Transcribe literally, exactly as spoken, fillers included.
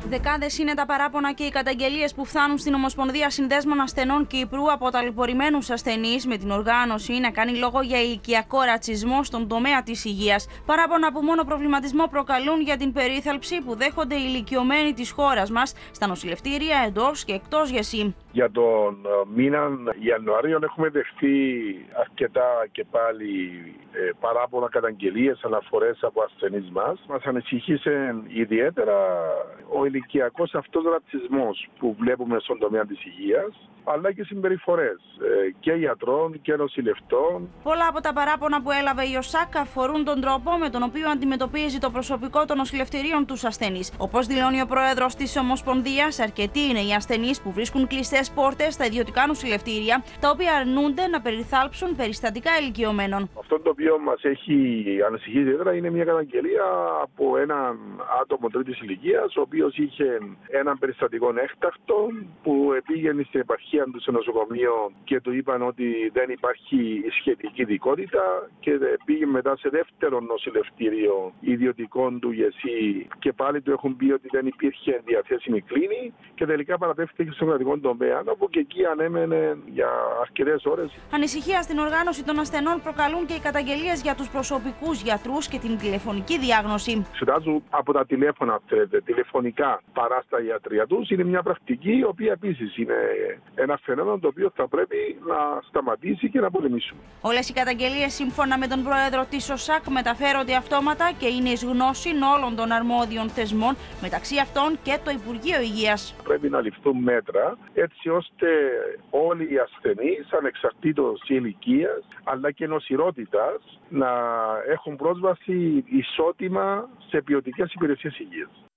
Δεκάδες είναι τα παράπονα και οι καταγγελίες που φτάνουν στην Ομοσπονδία Συνδέσμων Ασθενών Κύπρου από ταλαιπωρημένους ασθενείς με την οργάνωση να κάνει λόγο για ηλικιακό ρατσισμό στον τομέα της υγείας. Παράπονα που μόνο προβληματισμό προκαλούν για την περίθαλψη που δέχονται οι ηλικιωμένοι της χώρας μας στα νοσηλευτήρια εντός και εκτός ΓΕΣΥ. Για τον μήνα Ιανουαρίου έχουμε δεχθεί αρκετά και πάλι ε, παράπονα, καταγγελίες, αναφορές από ασθενείς μας. Μας ανησυχήσε ιδιαίτερα ο ηλικιακός αυτός ρατσισμός που βλέπουμε στον τομέα της υγείας, αλλά και συμπεριφορές ε, και γιατρών και νοσηλευτών. Πολλά από τα παράπονα που έλαβε η ΟΣΑΚ αφορούν τον τρόπο με τον οποίο αντιμετωπίζει το προσωπικό των νοσηλευτηρίων τους ασθενείς. Όπως δηλώνει ο πρόεδρος της Ομοσπονδίας, αρκετοί είναι οι ασθενείς που βρίσκουν κλειστές πόρτες στα ιδιωτικά νοσηλευτήρια, τα οποία αρνούνται να περιθάλψουν περιστατικά ηλικιωμένων. Αυτό το οποίο μας έχει ανησυχήσει ιδιαίτερα είναι μια καταγγελία από έναν άτομο τρίτης ηλικίας, ο οποίος είχε έναν περιστατικό έκτακτο που πήγαινε στην επαρχία του σε νοσοκομείο και του είπαν ότι δεν υπάρχει σχετική ειδικότητα και πήγε μετά σε δεύτερο νοσηλευτήριο ιδιωτικών του ΓΕΣΥ και πάλι του έχουν πει ότι δεν υπήρχε διαθέσιμη κλίνη και τελικά παραπέφθηκε στον κρατικό τομέα, όπου και εκεί ανέμενε για αρκετές ώρες. Ανησυχία στην οργάνωση των ασθενών προκαλούν και οι καταγγελίες για τους προσωπικούς γιατρούς και την τηλεφωνική διάγνωση. Εξετάζουν από τα τηλέφωνα, θέλετε, τηλεφωνικά παρά στα ιατρία τους. Είναι μια πρακτική η οποία επίσης είναι ένα φαινόμενο το οποίο θα πρέπει να σταματήσει και να πολεμήσουμε. Όλες οι καταγγελίες, σύμφωνα με τον πρόεδρο της ΟΣΑΚ, μεταφέρονται αυτόματα και είναι εις γνώση όλων των αρμόδιων θεσμών, μεταξύ αυτών και το Υπουργείο Υγείας. Πρέπει να ληφθούν μέτρα έτσι ώστε όλοι οι ασθενείς, ανεξαρτήτως ηλικίας αλλά και νοσηρότητας, να έχουν πρόσβαση ισότιμα σε ποιοτικές υπηρεσίες υγείας.